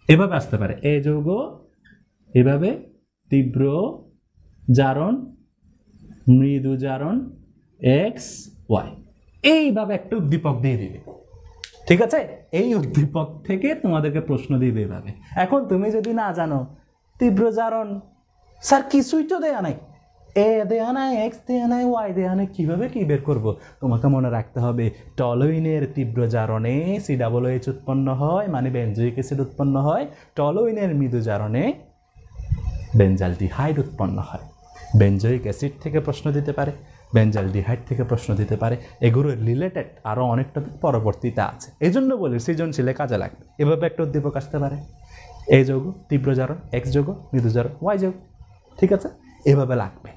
এভাবে আসতে পারে এ যৌগ এভাবে তীব্র জারণ মৃদু জারণ এক্স ওয়াই এইভাবে একটা উদ্দীপক দিয়ে দিবে ঠিক আছে এই উদ্দীপক থেকে তোমাদেরকে প্রশ্ন দিবে এভাবে এখন তুমি যদি না জানো তীব্র জারণ স্যার কিছুই তো দেয়া নাই এ দেয়া নাই এক্স দেয়া নাই ওয়াই দেয়া নাই কিভাবে কি বের করবো তোমাকে মনে রাখতে হবে টলুইনের তীব্র জারণে COOH উৎপন্ন হয় মানে বেনজোইক অ্যাসিড উৎপন্ন হয় টলুইনের মৃদু জারণে বেনজালডিহাইড উৎপন্ন হয় বেনজোইক অ্যাসিড থেকে প্রশ্ন দিতে পারে বেনজালডিহাইড থেকে প্রশ্ন দিতে পারে এগুলো রিলেটেড আরও অনেক টপিক পরবর্তীতে আছে এই জন্য বলি সৃজনশীলে কাজে লাগবে এভাবে একটা উদ্দীপক আসতে পারে এ যৌগ তীব্র জারণ এক্স যৌগ মৃদু জারণ ওয়াই যৌগ ঠিক আছে এভাবে লাগবে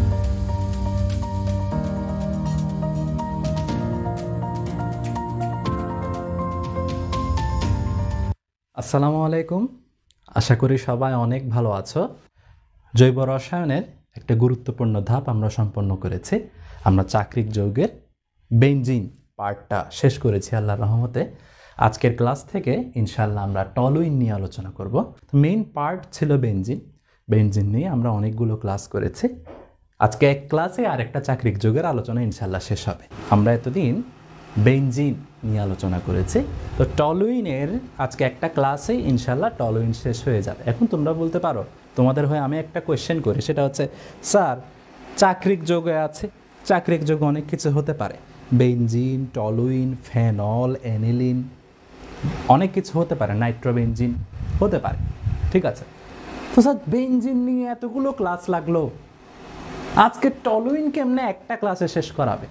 আসসালামু আলাইকুম আশা করি সবাই অনেক ভালো আছো জৈব রসায়নের একটা গুরুত্বপূর্ণ ধাপ আমরা সম্পন্ন করেছি আমরা চাক্রিক যৌগের বেনজিন পার্টটা শেষ করেছি আল্লাহর রহমতে আজকের ক্লাস থেকে ইনশাআল্লাহ আমরা টলুইন নিয়ে আলোচনা করব মেইন পার্ট ছিল বেনজিন নিয়ে আমরা অনেকগুলো ক্লাস করেছি আজকে এক ক্লাসে আরেকটা চাক্রিক যৌগের আলোচনা ইনশাআল্লাহ শেষ হবে আমরা এতদিন বেনজিন নিয়ে আলোচনা করেছি তো টলুইনের আজকে একটা ক্লাসে ইনশাআল্লাহ টলুইন শেষ হয়ে যাবে এখন তোমরা বলতে পারো তোমাদের হয়ে আমি একটা কোয়েশ্চেন করি সেটা হচ্ছে স্যার চাক্রিক যৌগে আছে চাক্রিক যৌগ অনেক কিছু হতে পারে বেনজিন টলুইন ফেনল অ্যানিলিন অনেক কিছু হতে পারে নাইট্রোবেনজিন হতে পারে ঠিক আছে তো স্যার বেনজিন নিয়ে এতগুলো ক্লাস লাগলো আজকে টলুইন কেমনে একটা ক্লাসে শেষ করাবে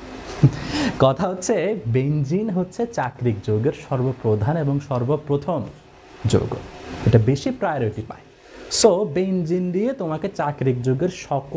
কথা হচ্ছে বেনজিন হচ্ছে চাক্রিক যৌগের সর্বপ্রধান এবং সর্বপ্রথম যৌগ এটা বেশি প্রায়োরিটি পায় সো বেনজিন দিয়ে তোমাকে চাক্রিক যৌগের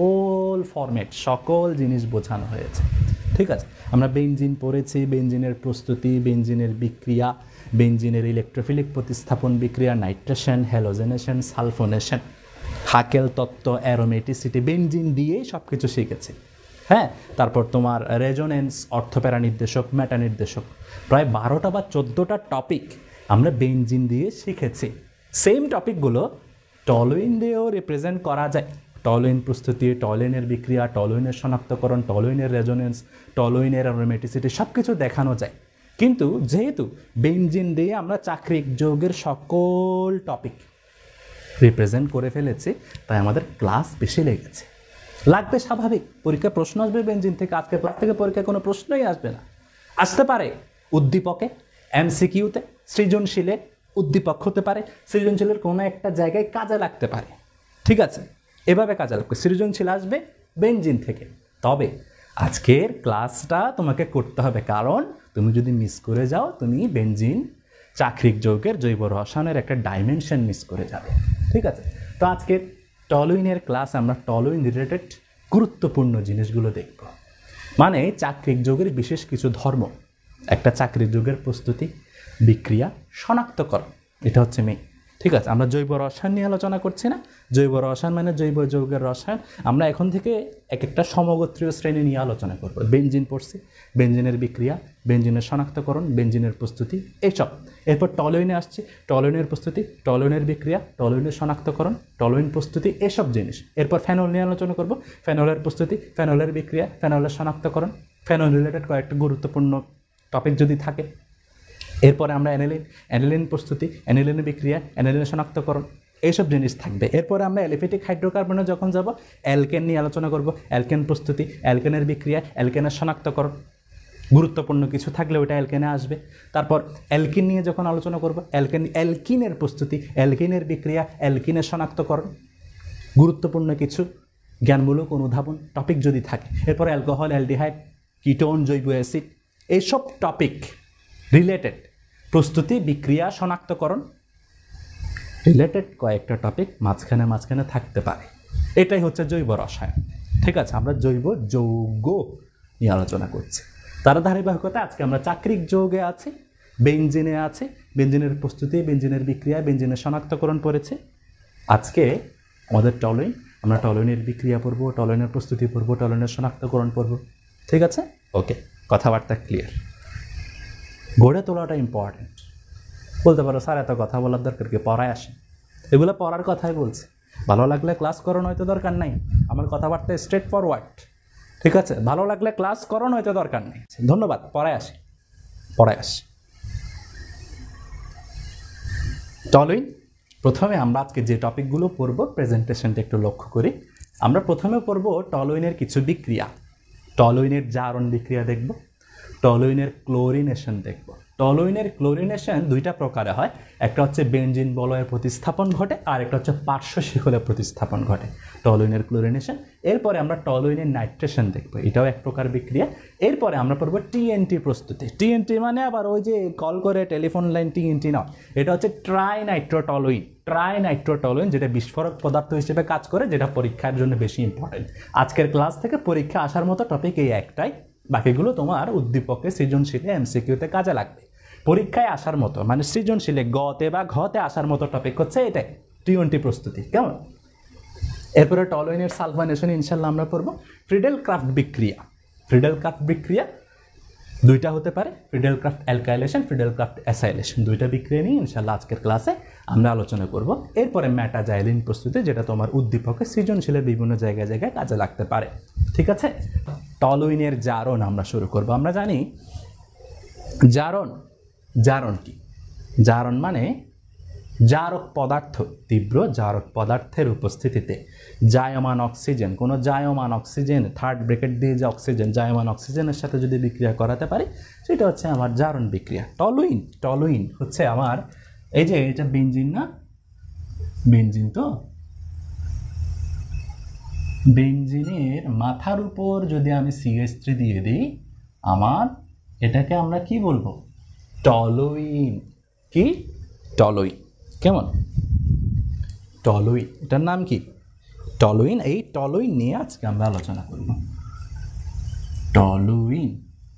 সকল ফরম্যাট সকল জিনিস বোঝানো হয়েছে ঠিক আছে আমরা বেনজিন পড়েছি বেনজিনের প্রস্তুতি বেনজিনের বিক্রিয়া বেনজিনের ইলেকট্রোফিলিক প্রতিস্থাপন বিক্রিয়া নাইট্রেশন হ্যালোজেনেশন সালফোনেশন হাকেল তত্ত্ব অ্যারোমেটিসিটি বেনজিন দিয়েই সব কিছু শিখেছি হ্যাঁ তারপর তোমার রেজোনেন্স অর্থপ্যারা নির্দেশক মেটা নির্দেশক প্রায় 12টা বা 14টা টপিক আমরা বেনজিন দিয়ে শিখেছি সেম টপিকগুলো টলুইন দিয়েও রিপ্রেজেন্ট করা যায় টলুইন প্রস্তুতি টলুইনের বিক্রিয়া টলুইনের শনাক্তকরণ টলুইনের রেজোনেন্স টলুইনের অ্যারোমেটিসিটি সব কিছু দেখানো যায় কিন্তু যেহেতু বেনজিন দিয়ে আমরা চাক্রিক যৌগের সকল টপিক রিপ্রেজেন্ট করে ফেলেছি তাই আমাদের ক্লাস বেশি লেগেছে লাগবে স্বাভাবিক পরীক্ষা প্রশ্ন আসবে বেনজিন থেকে আজকে ক্লাস থেকে পরীক্ষায় কোনো প্রশ্নই আসবে না আসতে পারে উদ্দীপকে এমসিকিউতে সৃজনশীলে উদ্দীপক হতে পারে সৃজনশীলের কোনো একটা জায়গায় কাজে লাগতে পারে ঠিক আছে এভাবে কাজে লাগবে সৃজনশীল আসবে বেনজিন থেকে তবে আজকের ক্লাসটা তোমাকে করতে হবে কারণ তুমি যদি মিস করে যাও তুমি বেনজিন চাক্রিক যৌগের জৈব রসায়নের একটা ডাইমেনশন মিস করে যাবে ঠিক আছে তো আজকের টলুইনের ক্লাস আমরা টলুইন রিলেটেড গুরুত্বপূর্ণ জিনিসগুলো দেখব মানে চাক্রিক যৌগের বিশেষ কিছু ধর্ম একটা চাক্রিক যৌগের প্রস্তুতি বিক্রিয়া শনাক্তকরণ এটা হচ্ছে মেইন ঠিক আছে আমরা জৈব রসায়ন নিয়ে আলোচনা করছি না জৈব রসায়ন মানে জৈব যৌগের রসায়ন আমরা এখন থেকে এক একটা সমগোত্রীয় শ্রেণী নিয়ে আলোচনা করব বেনজিন পড়ছি বেনজিনের বিক্রিয়া বেনজিনের শনাক্তকরণ বেনজিনের প্রস্তুতি এইসব এরপর টলুইনে আসছে টলুইনের প্রস্তুতি টলুইনের বিক্রিয়া টলুইনের শনাক্তকরণ টলুইন প্রস্তুতি এসব জিনিস এরপর ফেনল নিয়ে আলোচনা করব ফেনলের প্রস্তুতি ফেনলের বিক্রিয়া ফেনলের শনাক্তকরণ ফেনল রিলেটেড কয়েকটা গুরুত্বপূর্ণ টপিক যদি থাকে এরপরে আমরা অ্যানিলিন প্রস্তুতি অ্যানিলিনের বিক্রিয়া অ্যানিলিনের শনাক্তকরণ এইসব জিনিস থাকবে এরপরে আমরা অ্যালিফেটিক হাইড্রোকার্বনে যখন যাব অ্যালকেন নিয়ে আলোচনা করব অ্যালকেন প্রস্তুতি অ্যালকেনের বিক্রিয়া অ্যালকেনের শনাক্তকরণ গুরুত্বপূর্ণ কিছু থাকলে ওটা অ্যালকেনে আসবে তারপর অ্যালকিন নিয়ে যখন আলোচনা করব অ্যালকিনের প্রস্তুতি অ্যালকিনের বিক্রিয়া অ্যালকিনের শনাক্তকরণ গুরুত্বপূর্ণ কিছু জ্ঞানমূলক অনুধাবন টপিক যদি থাকে এরপর অ্যালকোহল অ্যালডিহাইড কিটোন জৈব অ্যাসিড এইসব টপিক রিলেটেড প্রস্তুতি বিক্রিয়া শনাক্তকরণ রিলেটেড কয়েকটা টপিক মাঝখানে থাকতে পারে এটাই হচ্ছে জৈব রসায়ন ঠিক আছে আমরা জৈব যৌগ নিয়ে আলোচনা করছি তার ধারাবাহিকতা আজকে আমরা চাক্রিক যৌগে আছি বেনজিনে আছে বেনজিনের প্রস্তুতি বেনজিনের বিক্রিয়া বেনজিনের শনাক্তকরণ পড়েছে আজকে আমাদের টলুইন আমরা টলুইনের বিক্রিয়া পড়ব টলুইনের প্রস্তুতি পড়ব টলুইনের শনাক্তকরণ পড়ব ঠিক আছে ওকে কথাবার্তা ক্লিয়ার গড়ে তোলাটা ইম্পর্টেন্ট বলতে পারো স্যার এত কথা বলার দরকার কি, পড়ায় আসে। এগুলো পড়ার কথাই বলছি, ভালো লাগলে ক্লাস করো, নয়তো দরকার নাই। আমার কথাবার্তা স্ট্রেট ফরওয়ার্ড, ঠিক আছে? ভালো লাগলে ক্লাস করো, নয়তো দরকার নেই। ধন্যবাদ। পড়ায় আসি, পড়ায় আসি। টলুইন, প্রথমে আমরা আজকে যে টপিকগুলো পড়বো প্রেজেন্টেশনটা একটু লক্ষ্য করি। আমরা প্রথমে পড়বো টলুইনের কিছু বিক্রিয়া। টলুইনের জারণ বিক্রিয়া দেখব, টলুইনের ক্লোরিনেশন দেখব। টলুইনের ক্লোরিনেশন দুইটা প্রকারে হয়, একটা হচ্ছে বেনজিন বলয়ের প্রতিস্থাপন ঘটে, আর একটা হচ্ছে পার্শ্ব শিকলের প্রতিস্থাপন ঘটে, টলুইনের ক্লোরিনেশন। এরপরে আমরা টলুইনের নাইট্রেশন দেখব, এটাও এক প্রকার বিক্রিয়া। এরপরে আমরা পড়বো টিএনটি প্রস্তুতি। টিএনটি মানে আবার ওই যে কল করে টেলিফোন লাইন টিএনটি নয়, এটা হচ্ছে ট্রাইনাইট্রোটলুইন। ট্রাইনাইট্রোটলুইন যেটা বিস্ফোরক পদার্থ হিসেবে কাজ করে, যেটা পরীক্ষার জন্য বেশি ইম্পর্টেন্ট। আজকের ক্লাস থেকে পরীক্ষা আসার মতো টপিক এই একটাই, বাকিগুলো তোমার উদ্দীপকে, সৃজনশীলে, এমসিকিউতে কাজে লাগবে। পরীক্ষায় আসার মতো মানে সৃজনশীলে গতে বা ঘতে আসার মতো টপিক হচ্ছে এটাই, টিএনটি প্রস্তুতি। কেমন? এরপরে টলুইনের সালফানেশন ইনশাল্লাহ আমরা পড়বো। ফ্রিডেল ক্রাফট বিক্রিয়া। ফ্রিডেল ক্রাফট বিক্রিয়া দুইটা হতে পারে, Friedel Craft alkylation, Friedel Craft acylation, দুইটা বিক্রিয়া নিয়ে ইনশাল্লাহ আজকের ক্লাসে আমরা আলোচনা করব। এরপরে ম্যাটাজাইলিন প্রস্তুতি, যেটা তোমার উদ্দীপকে, সৃজনশীলের বিভিন্ন জায়গায় জায়গায় কাজে লাগতে পারে। ঠিক আছে? টলুইনের জারণ আমরা শুরু করব। আমরা জানি জারণ, জারণ কি? জারণ মানে জারক পদার্থ, তীব্র জারক পদার্থের উপস্থিতিতে জায়মান অক্সিজেন, কোনো জায়মান অক্সিজেন, থার্ড ব্র্যাকেট দিয়ে যে অক্সিজেন, জায়মান অক্সিজেনের সাথে যদি বিক্রিয়া করাতে পারি, সেটা হচ্ছে আমার জারণ বিক্রিয়া। টলুইন, টলুইন হচ্ছে আমার এই যে এটা বেনজিন না, বেনজিন তো, বেনজিনের মাথার উপর যদি আমি CH3 দিয়ে দিই, আমার এটাকে আমরা কি বলবো? টলুইন। কি? টলুইন। কেমন? টলুইন, এটার নাম কি? টলুইন। এই টলুইন নিয়ে আজকে আমরা আলোচনা করব। টলুইন,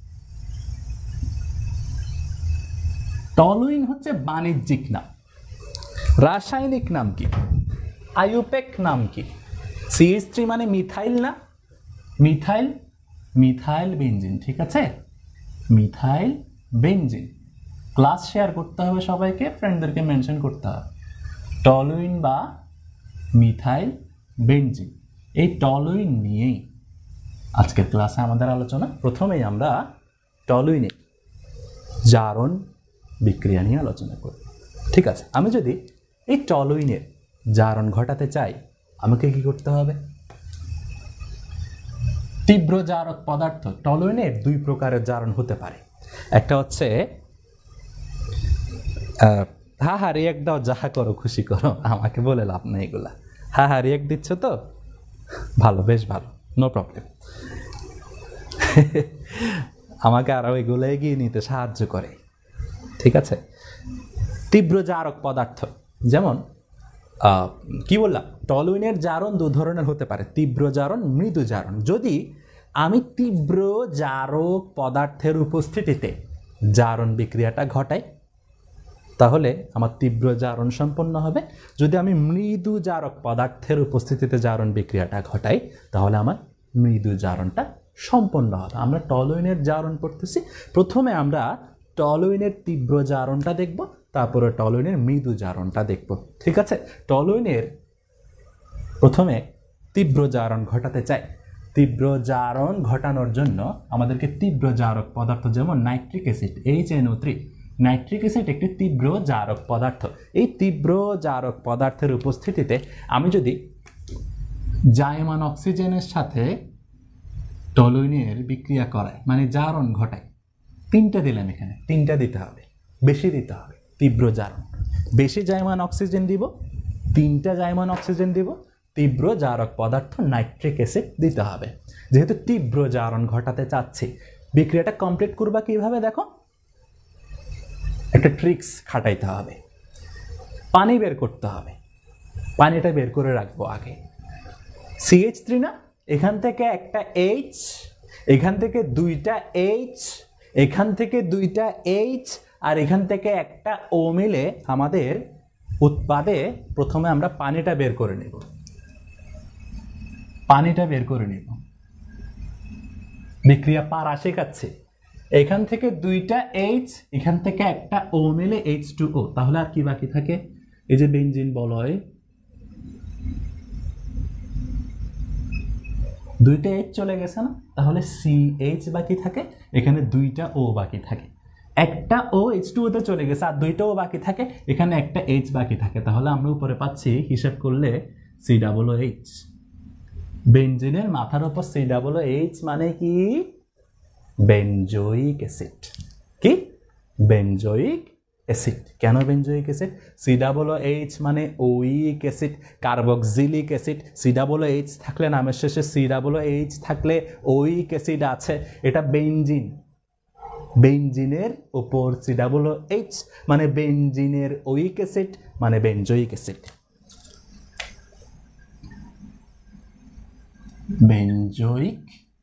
টলুইন হচ্ছে বাণিজ্যিক নাম। রাসায়নিক নাম কি? আইউপ্যাক নাম কি? CH3 মানে মিথাইল না? Methyl, methyl benzene. ঠিক আছে? Methyl benzene. ক্লাস শেয়ার করতে হবে সবাইকে, ফ্রেন্ডদেরকে মেনশন করতে হবে। টলুইন বা মিথাইল বেনজিন, এই টলুইন নিয়েই আজকের ক্লাসে আমাদের আলোচনা। প্রথমেই আমরা টলুইনের জারণ বিক্রিয়া নিয়ে আলোচনা করব। ঠিক আছে? আমি যদি এই টলুইনের জারণ ঘটাতে চাই, আমাকে কি করতে হবে? তীব্র জারক পদার্থ। টলুইনের দুই প্রকারের জারণ হতে পারে। একটা হচ্ছে রিয়েক্ট দাও, যাহা করো খুশি করো, আমাকে বলে লাভ নেই এগুলা। রিয়েক্ট দিচ্ছ তো ভালো, বেশ ভালো, নো প্রবলেম। আমাকে আরও এগুলো এগিয়ে নিতে সাহায্য করে। ঠিক আছে? তীব্র জারক পদার্থ, যেমন কি বললাম, টলুইনের জারণ দু ধরনের হতে পারে, তীব্র জারণ, মৃদু জারণ। যদি আমি তীব্র জারক পদার্থের উপস্থিতিতে জারণ বিক্রিয়াটা ঘটাই, তাহলে আমার তীব্র জারণ সম্পন্ন হবে। যদি আমি মৃদু জারক পদার্থের উপস্থিতিতে জারণ বিক্রিয়াটা ঘটাই, তাহলে আমার মৃদু জারণটা সম্পন্ন হবে। আমরা টলুইনের জারণ করতেছি। প্রথমে আমরা টলুইনের তীব্র জারণটা দেখব, তারপরে টলুইনের মৃদু জারণটা দেখব। ঠিক আছে? টলুইনের প্রথমে তীব্র জারণ ঘটাতে চাই। তীব্র জারণ ঘটানোর জন্য আমাদেরকে তীব্র জারক পদার্থ, যেমন nitric acid, HNO3, nitric acid একটি তীব্র জারক পদার্থ। এই তীব্র জারক পদার্থের উপস্থিতিতে আমি যদি জায়মান অক্সিজেনের সাথে টলুইনের বিক্রিয়া করাই, মানে জারণ ঘটাই, তিনটা দিলাম, এখানে তিনটা দিতে হবে, বেশি দিতে হবে। তীব্র জারণ, বেশি জায়মান অক্সিজেন দিব, তিনটা জায়মান অক্সিজেন দিব, তীব্র জারক পদার্থ নাইট্রিক অ্যাসিড দিতে হবে। যেহেতু তীব্র জারণ ঘটাতে চাচ্ছি, বিক্রিয়াটা কমপ্লিট করবা কিভাবে? দেখো, একটা ট্রিক্স খাটাইতে হবে। পানি বের করতে হবে, পানিটা বের করে রাখবো আগে। CH3 না, এখান থেকে একটা H, এখান থেকে দুইটা H, এখান থেকে দুইটা H, আর এখান থেকে একটা O মিলে আমাদের উৎপাদে প্রথমে আমরা পানিটা বের করে নেব। পানিটা বের করে নেব। বিক্রিয়া পারা শেখাচ্ছে, এখান থেকে দুইটা এইচ, এখান থেকে একটা ও মিলে H2O, তাহলে আর কি বাকি থাকে? এই যে বেনজিন বলয়, দুইটা এইচ চলে গেছে না, তাহলে CH বাকি থাকে, এখানে দুইটা ও বাকি থাকে। একটা ও H2O তে চলে গেছে আর দুইটা ও বাকি থাকে, এখানে একটা এইচ বাকি থাকে, তাহলে আমরা উপরে পাচ্ছি হিসাব করলে COOH। বেনজিনের মাথার উপর COOH মানে কি? Benzoic acid. কি? Benzoic acid. কেন বেনজোইক অ্যাসিড? COOH মানে oic acid, carboxylic acid. COOH থাকলে নামের শেষে COOH থাকলে ওইক অ্যাসিড আছে, এটা বেনজিন। বেনজিনের উপর COOH মানে বেনজিনের ওইক অ্যাসিড মানে বেনজোইক অ্যাসিড। বেনজোইক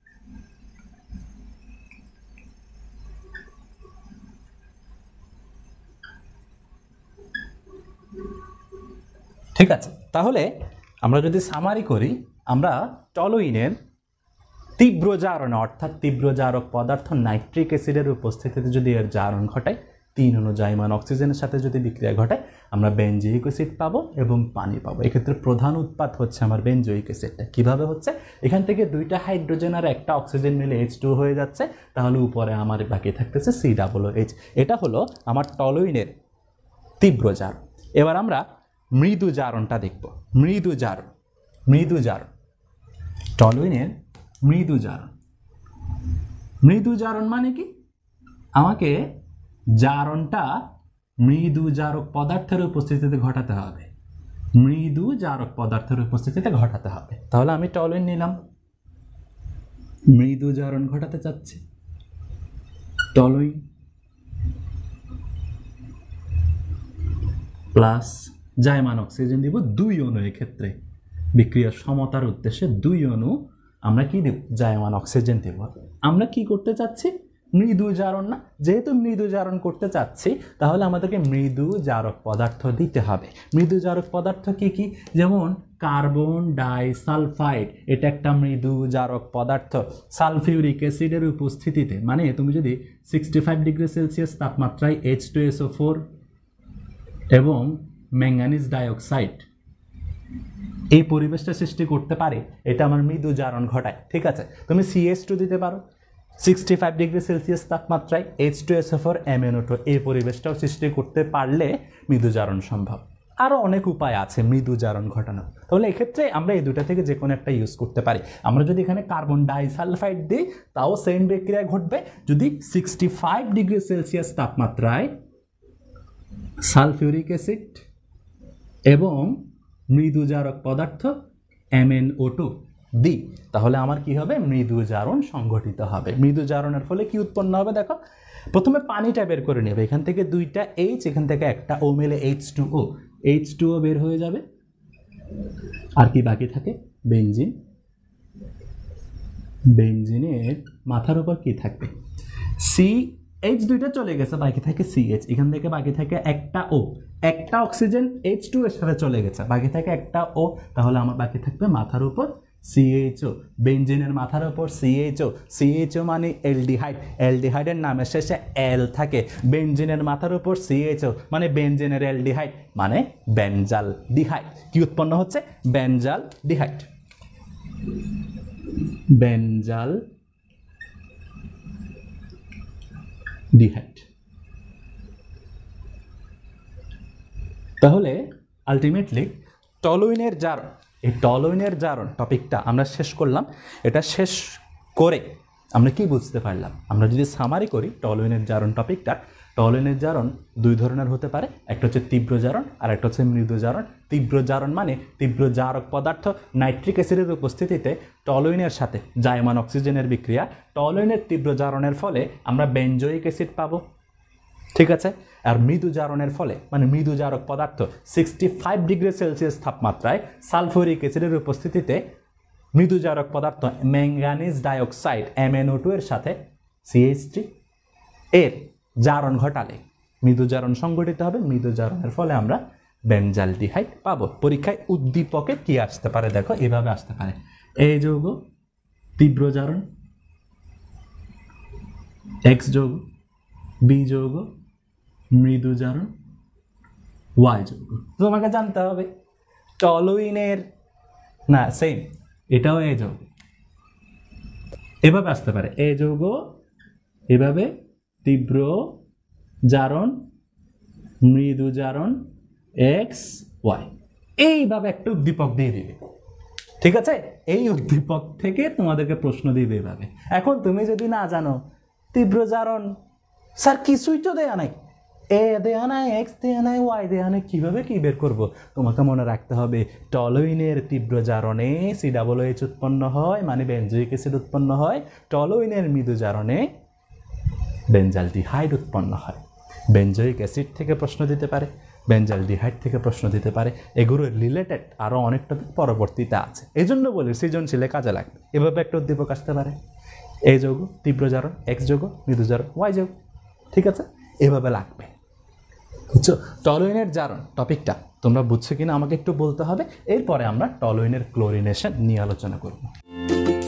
ঠিক আছে। তাহলে আমরা যদি সামারি করি, আমরা টলুইনের তীব্র জারণ অর্থাৎ তীব্র জারক পদার্থ নাইট্রিক অ্যাসিডের উপস্থিতিতে যদি এর জারণ ঘটায়, 3 অণু জাইমান অক্সিজেনের সাথে যদি বিক্রিয়া ঘটায়, আমরা বেনজোইক অ্যাসিড পাবো এবং পানি পাবো। এক্ষেত্রে প্রধান উৎপাদ হচ্ছে আমার বেনজোইক অ্যাসিডটা। কিভাবে হচ্ছে? এখান থেকে দুইটা হাইড্রোজেন আর একটা অক্সিজেন মিলে H2 হয়ে যাচ্ছে, তাহলে উপরে আমার বাকি থাকতেছে COOH। এটা হলো আমার টলুইনের তীব্র জারণ। এবার আমরা মৃদু জারণটা দেখব। মৃদু জারণ, মৃদু জারণ, টলুইনের মৃদু জারণ। মৃদু জারণ মানে কি? আমাকে জারণটা মৃদু জারক পদার্থের উপস্থিতিতে ঘটাতে হবে। মৃদু জারক পদার্থের উপস্থিতিতে ঘটাতে হবে। তাহলে আমি টলুইন নিলাম, মৃদু জারণ ঘটাতে চাচ্ছি, টলুইন প্লাস জাইমান অক্সিজেন দিব 2 অণু। ক্ষেত্রে বিক্রিয়ার সমতার উদ্দেশ্যে 2 অণু আমরা কি দেব? জাইমান অক্সিজেন দেব। আমরা কি করতে চাচ্ছি? মৃদু জারণ না? যেহেতু মৃদু জারণ করতে চাচ্ছি, তাহলে আমাদেরকে মৃদু জারক পদার্থ দিতে হবে। মৃদু জারক পদার্থ কি কি? যেমন কার্বন ডাইসালফাইড, এটা একটা মৃদু জারক পদার্থ। সালফিউরিক অ্যাসিডের উপস্থিতিতে, মানে তুমি যদি 65 ডিগ্রি সেলসিয়াস তাপমাত্রায় H2SO4 এবং ম্যাঙ্গানিজ ডাইঅক্সাইড এই পরিবেশটা সৃষ্টি করতে পারে, এটা আমার মৃদু জারণ ঘটায়। ঠিক আছে, তুমি CH2 দিতে পারো 65 ডিগ্রি সেলসিয়াস তাপমাত্রায় H2SO4 MnO2, এই পরিবেশটাও সৃষ্টি করতে পারলে মৃদু জারণ সম্ভব। আরও অনেক উপায় আছে মৃদু জারণ ঘটানোর। তাহলে এক্ষেত্রে আমরা এই দুটা থেকে যে কোনো একটা ইউজ করতে পারি। আমরা যদি এখানে কার্বন ডাইসালফাইড দিই, তাও সেম বিক্রিয়া ঘটবে। যদি 65 ডিগ্রি সেলসিয়াস তাপমাত্রায় সালফিউরিক অ্যাসিড এবং মৃদু জারক পদার্থ MnO2 দিই, তাহলে আমার কি হবে? মৃদু জারণ সংঘটিত হবে। মৃদু জারণের ফলে কি উৎপন্ন হবে? দেখো, প্রথমে পানিটা বের করে নেবে। এখান থেকে দুইটা এইচ, এখান থেকে একটা ও মিলে H2O, H2O বের হয়ে যাবে। আর কি বাকি থাকে? বেনজিন। বেনজিনের মাথার উপর কি থাকবে? CH দুইটা চলে গেছে, বাকি থাকে CH। এখান থেকে বাকি থাকে একটা O, একটা অক্সিজেন H2 এর সাথে চলে গেছে, বাকি থাকে একটা O, তাহলে আমার বাকি থাকবে মাথার উপর CHO। বেনজিনের মাথার উপর CHO, CHO মানে অ্যালডিহাইড, অ্যালডিহাইডের নামের শেষে L থাকে। বেনজিনের মাথার উপর CHO মানে বেনজিনের অ্যালডিহাইড মানে বেনজাল ডিহাইড। কি উৎপন্ন হচ্ছে? বেনজাল ডিহাইড। বেনজাল ডিহাইড। তাহলে আলটিমেটলি টলুইনের জারণ, এই টলুইনের জারণ টপিকটা আমরা শেষ করলাম। এটা শেষ করে আমরা কি বুঝতে পারলাম? আমরা যদি সামারি করি টলুইনের জারণ টপিকটা, টলুইনের জারণ দুই ধরনের হতে পারে। একটা হচ্ছে তীব্র জারণ আর একটা হচ্ছে মৃদু জারণ। তীব্র জারণ মানে তীব্র জারক পদার্থ নাইট্রিক অ্যাসিডের উপস্থিতিতে টলুইনের সাথে জাইমান অক্সিজেনের বিক্রিয়া। টলুইনের তীব্র জারণের ফলে আমরা বেনজোইক অ্যাসিড পাবো। ঠিক আছে। আর মৃদু জারণের ফলে মানে মৃদু জারক পদার্থ 65 ডিগ্রি সেলসিয়াস তাপমাত্রায় সালফিউরিক অ্যাসিডের উপস্থিতিতে মৃদু জারক পদার্থ ম্যাঙ্গানিজ ডাইঅক্সাইড MnO2 এর সাথে CH3 এর জারণ ঘটালে মৃদু জারণ সংঘটিত হবে। মৃদু জারণের ফলে আমরা বেনজালডিহাইড পাবো। পরীক্ষায় উদ্দীপকে কি আসতে পারে? দেখো, এভাবে আসতে পারে, এই যৌগ তীব্র জারণ, এক্স যৌগ, বি যৌগ, মৃদু জারণ, ওয়াই যৌগ। তোমাকে জানতে হবে টলুইনের না সেম এটাও এ যৌগ, এভাবে আসতে পারে এ যৌগ, এভাবে তীব্র জারণ, মৃদু জারণ, এক্স ওয়াই, এইভাবে একটা উদ্দীপক দিয়ে দিবে। ঠিক আছে, এই উদ্দীপক থেকে তোমাদেরকে প্রশ্ন দিবে এভাবে। এখন তুমি যদি না জানো তীব্র জারণ স্যার কিছুই তো দেয়া নাই, এ দেয়া নাই, এক্স দেয়া নাই, ওয়াই দেয়া নাই, কীভাবে কী বের করবো? তোমাকে মনে রাখতে হবে টলুইনের তীব্র জারণে COOH উৎপন্ন হয়, মানে বেনজোইক অ্যাসিড উৎপন্ন হয়। টলুইনের মৃদু জারণে বেনজালডিহাইড উৎপন্ন হয়। বেনজোইক অ্যাসিড থেকে প্রশ্ন দিতে পারে, বেনজালডিহাইড থেকে প্রশ্ন দিতে পারে, এগুলো রিলেটেড আরও অনেক টপিক পরবর্তীতে আছে। এই জন্য বলি সৃজনশীলে কাজে লাগবে। এভাবে একটা উদ্দীপক আসতে পারে এ যৌগ, তীব্র জারণ, এক্স যৌগ, মৃদু জারণ, ওয়াই যৌগ। ঠিক আছে, এভাবে লাগবে। বুঝছো টলুইনের জারণ টপিকটা তোমরা বুঝছো কিনা আমাকে একটু বলতে হবে। এরপরে আমরা টলুইনের ক্লোরিনেশন নিয়ে আলোচনা করব।